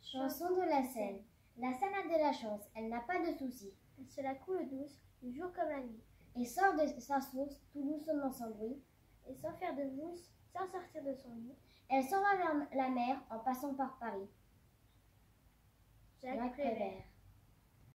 Chanson de la Seine. La Seine a de la chance, elle n'a pas de soucis. Elle se la coule douce, le jour comme la nuit. Et sort de sa source, tout doucement sans bruit. Et sans faire de mousse, sans sortir de son lit. Elle s'en va vers la mer en passant par Paris. Jacques Prévert.